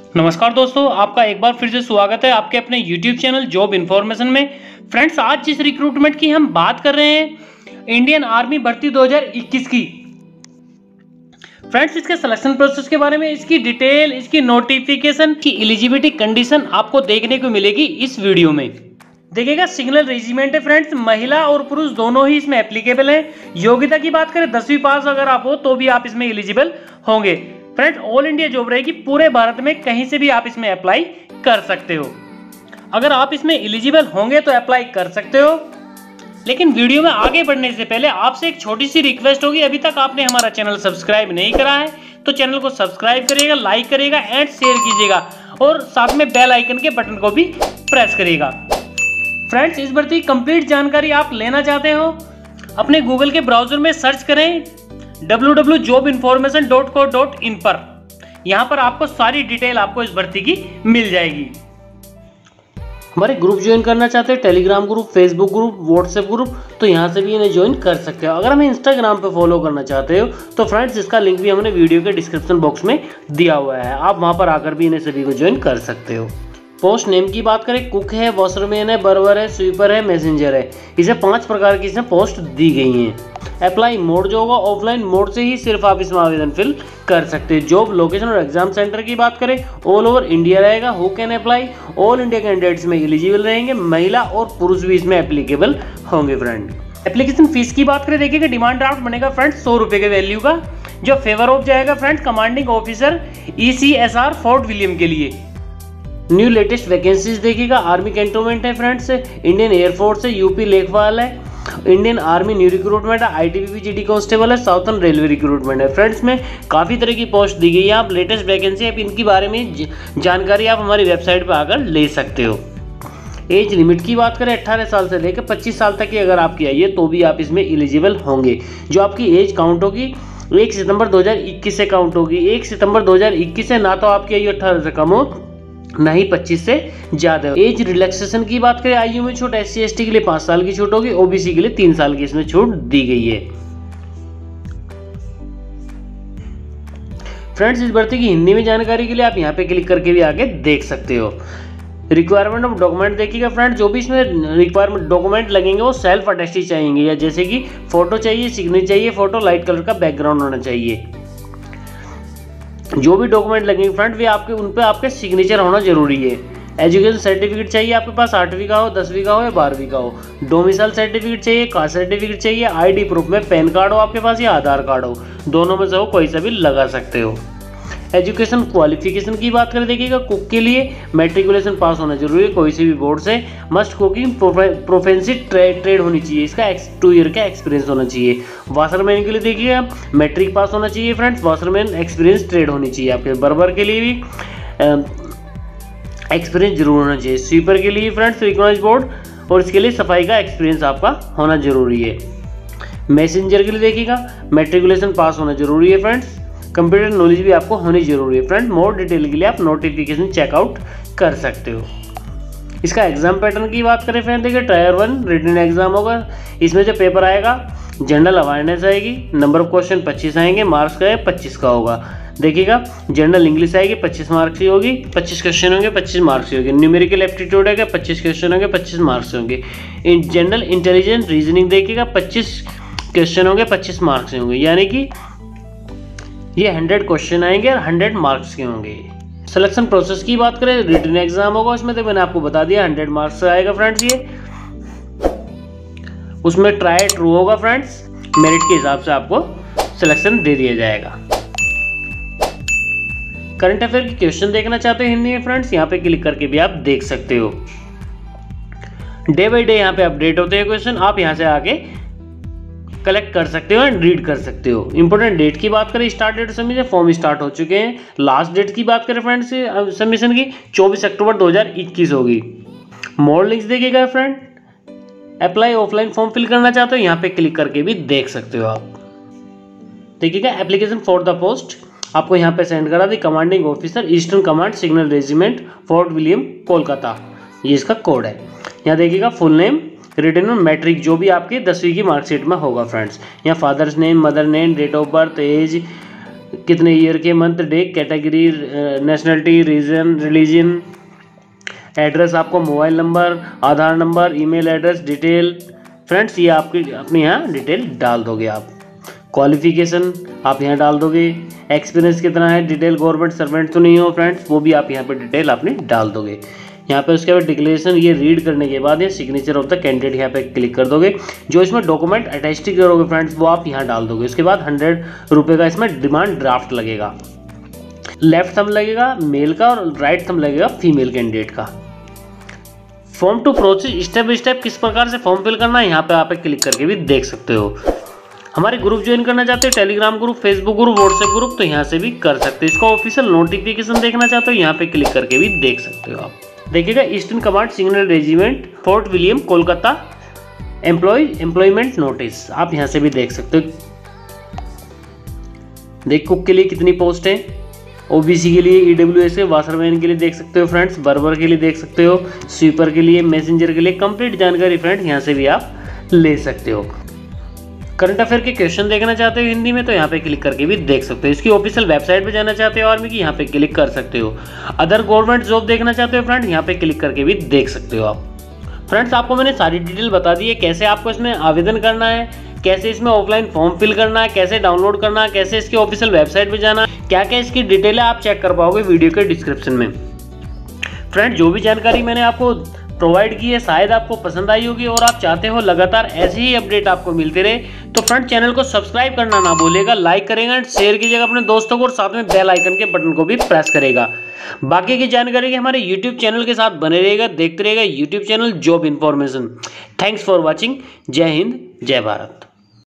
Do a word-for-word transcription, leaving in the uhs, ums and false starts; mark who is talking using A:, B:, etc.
A: नमस्कार दोस्तों, आपका एक बार फिर से स्वागत है आपके अपने यूट्यूब चैनल जॉब इन्फॉर्मेशन में। फ्रेंड्स, आज जिस रिक्रूटमेंट की हम बात कर रहे हैं, इंडियन आर्मी भर्ती दो हज़ार इक्कीस की। फ्रेंड्स, इसके सिलेक्शन प्रोसेस के बारे में, इसकी डिटेल, इसकी नोटिफिकेशन की एलिजिबिलिटी कंडीशन आपको देखने को मिलेगी इस वीडियो में। देखिएगा, सिग्नल रेजिमेंट है फ्रेंड्स, महिला और पुरुष दोनों ही इसमें एप्लीकेबल है। योग्यता की बात करें, दसवीं पास अगर आप हो तो भी आप इसमें एलिजिबल होंगे। फ्रेंड्स, ऑल इंडिया जॉब रहेगी, पूरे भारत में कहीं से भी आप इसमें अप्लाई कर सकते हो। अगर आप इसमें एलिजिबल होंगे तो अप्लाई कर सकते हो। लेकिन वीडियो में आगे बढ़ने से पहले आपसे एक छोटी सी रिक्वेस्ट होगी, अभी तक आपने हमारा चैनल सब्सक्राइब नहीं करा है तो चैनल को सब्सक्राइब करिएगा, लाइक करिएगा एंड शेयर कीजिएगा और साथ में बेल आइकन के बटन को भी प्रेस करिएगा। फ्रेंड्स, इस भर्ती की कंप्लीट जानकारी आप लेना चाहते हो, अपने गूगल के ब्राउजर में सर्च करें W W W dot job information dot co dot in पर। यहां पर आपको सारी डिटेल आपको इस भर्ती की मिल जाएगी। हमारे ग्रुप ज्वाइन करना चाहते हैं, Telegram group, Facebook group, WhatsApp group, तो यहां से भी इन्हें ज्वाइन कर सकते हो। अगर हमें इंस्टाग्राम पे फॉलो करना चाहते हो तो फ्रेंड्स, इसका लिंक भी हमने वीडियो के डिस्क्रिप्शन बॉक्स में दिया हुआ है, आप वहां पर आकर भी इन्हें सभी को ज्वाइन कर सकते हो। पोस्ट नेम की बात करें, कुक है, वॉशरमैन है, बर्बर है, स्वीपर है, मैसेंजर है। इसे पांच प्रकार की इसमें पोस्ट दी गई हैं। अप्लाई मोड जो होगा, ऑफलाइन मोड से ही सिर्फ आप इसमें आवेदन फिल कर सकते हैं। जॉब लोकेशन और एग्जाम सेंटर की बात करें, ऑल ओवर इंडिया रहेगा। Who can apply, all India candidates में एलिजिबल रहेंगे, महिला और पुरुष भी इसमें एप्लीकेबल होंगे। फ्रेंड, एप्लीकेशन फीस की बात करें, देखिएगा डिमांड ड्राफ्ट बनेगा फ्रेंड्स सौ रुपये के वैल्यू का, जो फेवर ऑफ जाएगा friends commanding officer E C S R Fort William के लिए। न्यू लेटेस्ट वैकेंसीज देखिएगा, आर्मी कैंटोनमेंट है फ्रेंड्स, इंडियन एयरफोर्स है, यूपी लेखपाल है, इंडियन आर्मी न्यू रिक्रूटमेंट है, आईटीबीपी जीडी कांस्टेबल है, साउथर्न रेलवे रिक्रूटमेंट है। फ्रेंड्स, में काफ़ी तरह की पोस्ट दी गई है, आप लेटेस्ट वैकेंसी है, इनकी बारे में जानकारी आप हमारी वेबसाइट पर आकर ले सकते हो। एज लिमिट की बात करें, अट्ठारह साल से लेकर पच्चीस साल तक की अगर आपकी आई है तो भी आप इसमें एलिजिबल होंगे। जो आपकी एज काउंट होगी एक सितंबर दो हज़ार इक्कीस से काउंट होगी। एक सितंबर दो हज़ार इक्कीस से ना तो आपकी आयु अट्ठारह से कम हो, ना ही पच्चीस से ज्यादा। एज रिलैक्सेशन की बात करें, आयु में छूट, एस सी एस टी के लिए पांच साल की छूट होगी, ओबीसी के लिए तीन साल की इसमें छूट दी गई है। फ्रेंड्स, इस भर्ती की हिंदी में जानकारी के लिए आप यहाँ पे क्लिक करके भी आगे देख सकते हो। रिक्वायरमेंट ऑफ डॉक्यूमेंट देखिएगा फ्रेंड, जो भी इसमें रिक्वायरमेंट डॉक्यूमेंट लगेंगे वो सेल्फ अटेस्टेड चाहिए, या जैसे कि फोटो चाहिए, सिग्नेचर चाहिए, फोटो लाइट कलर का बैकग्राउंड होना चाहिए। जो भी डॉक्यूमेंट लगेंगे फ्रेंड, वे आपके उन पे आपके सिग्नेचर होना जरूरी है। एजुकेशन सर्टिफिकेट चाहिए आपके पास, आठवीं का हो, दसवीं का हो या बारहवीं का हो। डोमिसाइल सर्टिफिकेट चाहिए, कास्ट सर्टिफिकेट चाहिए, आईडी प्रूफ में पैन कार्ड हो आपके पास या आधार कार्ड हो, दोनों में से हो कोई सा भी लगा सकते हो। एजुकेशन क्वालिफिकेशन की बात करें, देखिएगा कुक के लिए मैट्रिकुलेशन पास होना जरूरी है कोई से भी बोर्ड से। Must cooking proficiency trade trade होनी चाहिए, इसका टू ईयर का एक्सपीरियंस होना चाहिए। वाशरमैन के लिए देखिएगा मैट्रिक पास होना चाहिए फ्रेंड्स, वाशरमैन एक्सपीरियंस ट्रेड होनी चाहिए आपके। बर्बर के लिए भी एक्सपीरियंस जरूर होना चाहिए। स्वीपर के लिए फ्रेंड्स रिकॉग्नाइज्ड बोर्ड और इसके लिए सफाई का एक्सपीरियंस आपका होना जरूरी है। मैसेंजर के लिए देखिएगा मैट्रिकुलेशन पास होना जरूरी है फ्रेंड्स। कंप्यूटर नॉलेज भी आपको होनी जरूरी है फ्रेंड। मोर डिटेल के लिए आप नोटिफिकेशन चेकआउट कर सकते हो। इसका एग्जाम पैटर्न की बात करें फ्रेंड, देखिए टायर वन रिटन एग्जाम होगा। इसमें जो पेपर आएगा, जनरल अवेयरनेस आएगी, नंबर ऑफ क्वेश्चन पच्चीस आएंगे, मार्क्स का है पच्चीस का होगा। देखिएगा जनरल इंग्लिश आएगी, पच्चीस मार्क्स की होगी, पच्चीस क्वेश्चन होंगे, पच्चीस मार्क्स की होगी। न्यूमेरिकल एप्टीट्यूड आएगा, पच्चीस क्वेश्चन होंगे, पच्चीस मार्क्स होंगे। इन जनरल इंटेलिजेंस रीजनिंग देखिएगा, पच्चीस क्वेश्चन होंगे, पच्चीस मार्क्स होंगे, यानी कि ये हंड्रेड क्वेश्चन आएंगे और हंड्रेड मार्क्स के होंगे। सिलेक्शन प्रोसेस की बात करें, रिटन एग्जाम होगा उसमें, तो मैंने आपको बता दिया हंड्रेड मार्क्स आएगा फ्रेंड्स। ये उसमें ट्राई ट्रू होगा फ्रेंड्स, मेरिट के हिसाब से आपको सिलेक्शन दे दिया जाएगा। करंट अफेयर की क्वेश्चन देखना चाहते हो हिंदी में फ्रेंड्स, यहाँ पे क्लिक करके भी आप देख सकते हो। डे बाई डे यहाँ पे अपडेट होते हैं क्वेश्चन, आप यहाँ से आके कलेक्ट कर सकते हो एंड रीड कर सकते हो। इंपोर्टेंट डेट की बात करें, start date submission form start हो चुके हैं। लास्ट डेट की बात करें फ्रेंड्स सबमिशन की, चौबीस अक्टूबर दो हज़ार इक्कीस होगी। मोर लिंक्स देखिएगा friend, apply offline form fill करना चाहते हो, यहाँ पे क्लिक करके भी देख सकते हो आप। देखिएगा एप्लीकेशन फॉर द पोस्ट आपको यहाँ पे सेंड करा दी, commanding officer eastern command signal regiment Fort William Kolkata, ये इसका कोड है। यहाँ देखिएगा फुल नेम, रिटन मैट्रिक जो भी आपके दसवीं की मार्कशीट में होगा फ्रेंड्स। यहाँ father's name, mother name, date of birth, age, कितने ईयर के, month, day, category, nationality, region, religion, address, आपको mobile number, Aadhaar number, email address, detail. Friends ये आपकी अपनी यहाँ डिटेल डाल दोगे आप। क्वालिफिकेशन आप यहाँ डाल दोगे। एक्सपीरियंस कितना है, डिटेल, गवर्नमेंट सर्वेंट तो नहीं हो फ्रेंड्स, वो भी आप यहाँ पे डिटेल अपनी डाल दोगे। यहाँ पे उसके बाद डिक्लेरेशन ये रीड करने के बाद ये सिग्नेचर ऑफ द कैंडिडेट यहाँ पे क्लिक कर दोगे। जो इसमें डॉक्यूमेंट अटैच करोगे फ्रेंड्स वो आप यहाँ डाल दोगे। उसके बाद हंड्रेड रुपये का इसमें डिमांड ड्राफ्ट लगेगा। लेफ्ट थंब लगेगा मेल का और राइट थंब लगेगा फीमेल कैंडिडेट का। Form to process step by step किस प्रकार से फॉर्म फिल करना है यहाँ पे आप क्लिक करके भी देख सकते हो। हमारे ग्रुप ज्वाइन करना चाहते हो, Telegram group, Facebook group, WhatsApp group, तो यहाँ से भी कर सकते हो। इसका ऑफिशियल नोटिफिकेशन देखना चाहते हो यहाँ पे क्लिक करके भी देख सकते हो आप। देखिएगा eastern command signal regiment Fort William Kolkata employ employment notice, आप यहाँ से भी देख सकते हो। देख कुक के लिए कितनी पोस्ट है, ओबीसी के लिए, ईडब्ल्यूएस के, वाशरमैन के लिए देख सकते हो फ्रेंड्स, बर्बर के लिए देख सकते हो, स्वीपर के लिए, मैसेंजर के लिए। कंप्लीट जानकारी फ्रेंड्स यहाँ से भी आप ले सकते हो। करंट अफेयर के क्वेश्चन देखना चाहते हो हिंदी में तो यहाँ पे क्लिक करके भी देख सकते हो। इसकी ऑफिशियल वेबसाइट पे जाना चाहते हो आर्मी की, यहाँ पे क्लिक कर सकते हो। अदर गवर्नमेंट जॉब देखना चाहते हो फ्रेंड्स, यहाँ पे क्लिक करके भी देख सकते हो आप। फ्रेंड्स आपको मैंने सारी डिटेल बता दी है, कैसे आपको इसमें आवेदन करना है, कैसे इसमें ऑफलाइन फॉर्म फिल करना है, कैसे डाउनलोड करना है, कैसे इसकी ऑफिशियल वेबसाइट पे जाना है, क्या क्या इसकी डिटेल है आप चेक कर पाओगे वीडियो के डिस्क्रिप्शन में। फ्रेंड जो भी जानकारी मैंने आपको प्रोवाइड की है शायद आपको पसंद आई होगी और आप चाहते हो लगातार ऐसे ही अपडेट आपको मिलते रहे तो फ्रेंड चैनल को सब्सक्राइब करना ना भूलिएगा, लाइक करेगा एंड शेयर कीजिएगा अपने दोस्तों को और साथ में बेल आइकन के बटन को भी प्रेस करेगा। बाकी की जानकारी के हमारे यूट्यूब चैनल के साथ बने रहेगा, देखते रहेगा YouTube channel job information. Thanks for watching. जय हिंद, जय भारत।